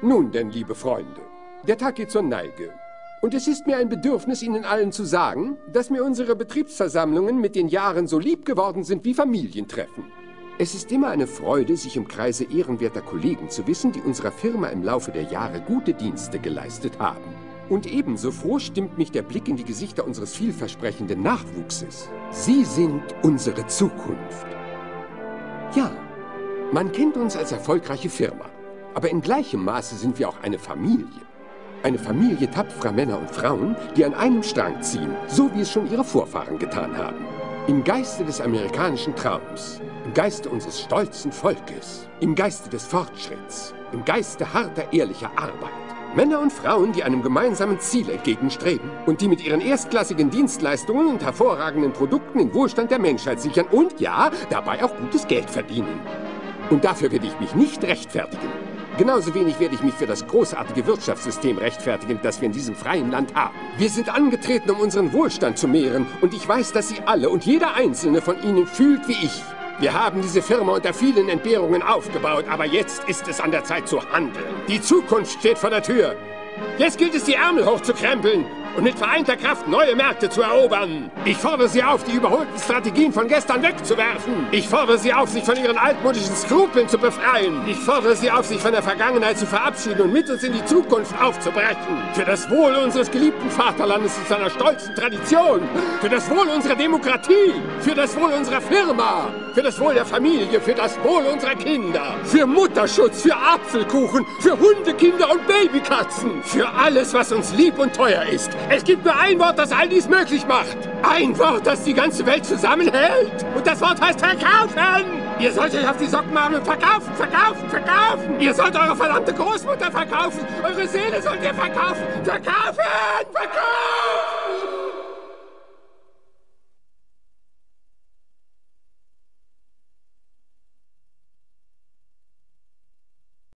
Nun denn, liebe Freunde, der Tag geht zur Neige. Und es ist mir ein Bedürfnis, Ihnen allen zu sagen, dass mir unsere Betriebsversammlungen mit den Jahren so lieb geworden sind wie Familientreffen. Es ist immer eine Freude, sich im Kreise ehrenwerter Kollegen zu wissen, die unserer Firma im Laufe der Jahre gute Dienste geleistet haben. Und ebenso froh stimmt mich der Blick in die Gesichter unseres vielversprechenden Nachwuchses. Sie sind unsere Zukunft. Ja, man kennt uns als erfolgreiche Firma, aber in gleichem Maße sind wir auch eine Familie. Eine Familie tapferer Männer und Frauen, die an einem Strang ziehen, so wie es schon ihre Vorfahren getan haben. Im Geiste des amerikanischen Traums, im Geiste unseres stolzen Volkes, im Geiste des Fortschritts, im Geiste harter, ehrlicher Arbeit. Männer und Frauen, die einem gemeinsamen Ziel entgegenstreben und die mit ihren erstklassigen Dienstleistungen und hervorragenden Produkten den Wohlstand der Menschheit sichern und, ja, dabei auch gutes Geld verdienen. Und dafür werde ich mich nicht rechtfertigen. Genauso wenig werde ich mich für das großartige Wirtschaftssystem rechtfertigen, das wir in diesem freien Land haben. Wir sind angetreten, um unseren Wohlstand zu mehren. Und ich weiß, dass Sie alle und jeder einzelne von Ihnen fühlt wie ich. Wir haben diese Firma unter vielen Entbehrungen aufgebaut, aber jetzt ist es an der Zeit zu handeln. Die Zukunft steht vor der Tür. Jetzt gilt es, die Ärmel hochzukrempeln und mit vereinter Kraft neue Märkte zu erobern. Ich fordere Sie auf, die überholten Strategien von gestern wegzuwerfen. Ich fordere Sie auf, sich von Ihren altmodischen Skrupeln zu befreien. Ich fordere Sie auf, sich von der Vergangenheit zu verabschieden und mit uns in die Zukunft aufzubrechen. Für das Wohl unseres geliebten Vaterlandes und seiner stolzen Tradition. Für das Wohl unserer Demokratie. Für das Wohl unserer Firma. Für das Wohl der Familie. Für das Wohl unserer Kinder. Für Mutterschutz. Für Apfelkuchen. Für Hundekinder und Babykatzen. Für alles, was uns lieb und teuer ist. Es gibt nur ein Wort, das all dies möglich macht. Ein Wort, das die ganze Welt zusammenhält. Und das Wort heißt verkaufen. Ihr sollt euch auf die Socken machen und verkaufen, verkaufen, verkaufen. Ihr sollt eure verdammte Großmutter verkaufen. Eure Seele sollt ihr verkaufen. Verkaufen, verkaufen.